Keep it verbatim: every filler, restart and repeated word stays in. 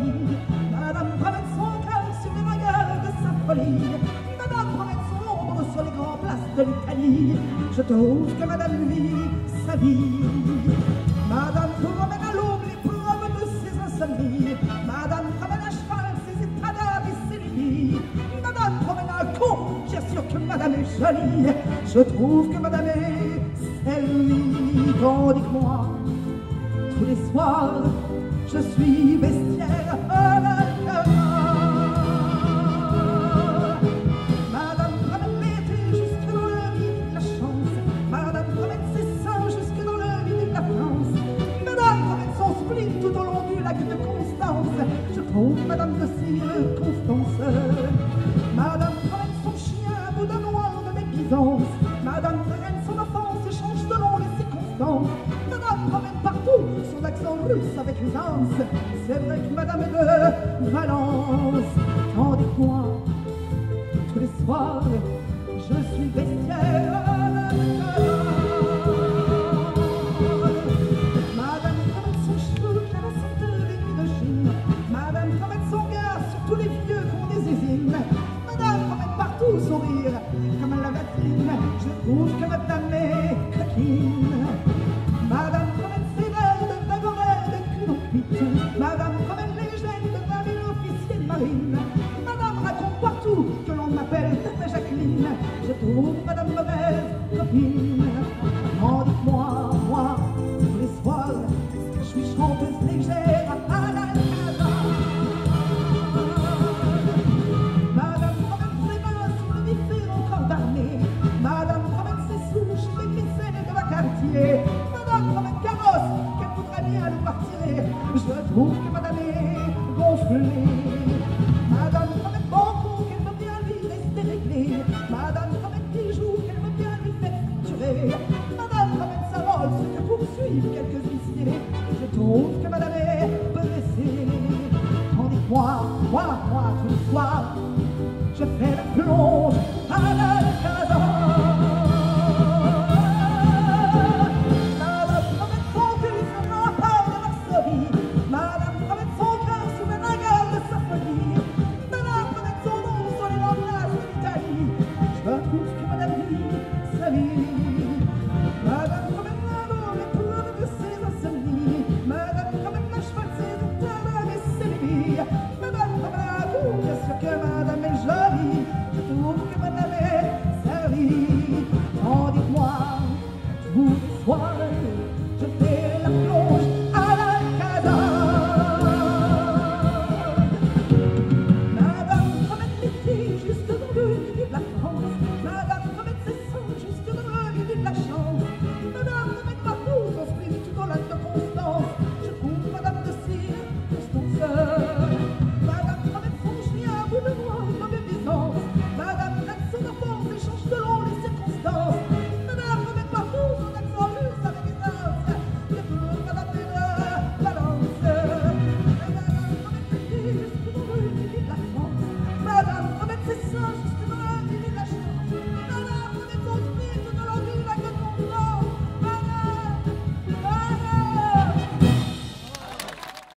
jolie. Madame promène son cœur sur les regards de sa folie. Madame promène son ombre sur les grandes places de l'Italie. Je trouve que madame vit sa vie. Madame promène à l'aube les preuves de ses insomnies. Madame promène à cheval ses états d'âme et ses lubies. Madame promène un con, j'assure que madame est jolie. Je trouve que madame est celle-là. Tandis que moi, tous les soirs, je suis bestiaire à la cavale. Madame promène l'été jusque dans le vide de la chance. Madame promène ses seins jusque dans le vide de la France. Madame promène son spleen tout au long du lac de Constance. Je trouve madame de circonstance. Madame promène son chien, boudin noir de mépisance. Madame promène son enfance et change de nom les circonstances. Madame promène partout son accent russe avec aisance. C'est vrai que madame est de Valence. Tandis que moi, tous les soirs, je suis bestiaire à la cavale. Madame promène son cheveu qui a la senteur des nuits de Chine. Madame promène son gars sur tous les vieux qu'on des usines. Madame promène partout son rire comme la vatine. Je trouve que madame est coquine. Madame promène ses verres de vagoret de culot cuite. Madame promène les gènes de vingt mille officiers de marine. Madame raconte partout que l'on m'appelle Tata Jacqueline. Je trouve madame mauvaise copine. Tandis que moi, moi, tous les soirs, je suis chanteuse légère à la cavale. Madame promène ses mains sur le buffet encore d'armée. Madame promène ses souches, les mécènes de la quartier. Madame promène carrosse, qu'elle voudrait bien nous partir. Je trouve que madame est gonflée. Madame promène banco, qu'elle veut bien lui rester réglée. Madame promène bijoux, qu'elle veut bien lui faire facturer. Madame promène sa Rolls, que poursuivent quelques huissiers. Je trouve que madame est blessée. Tandis que moi, moi, moi, tous les soirs, je fais le plomb